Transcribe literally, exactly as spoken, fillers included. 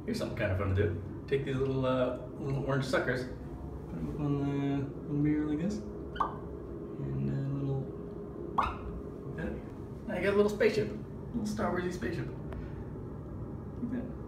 Here's something kind of fun to do. Take these little uh, little orange suckers, put them up on the little mirror like this, and a little like that. Now you got a little spaceship, a little Star Warsy spaceship. Like that.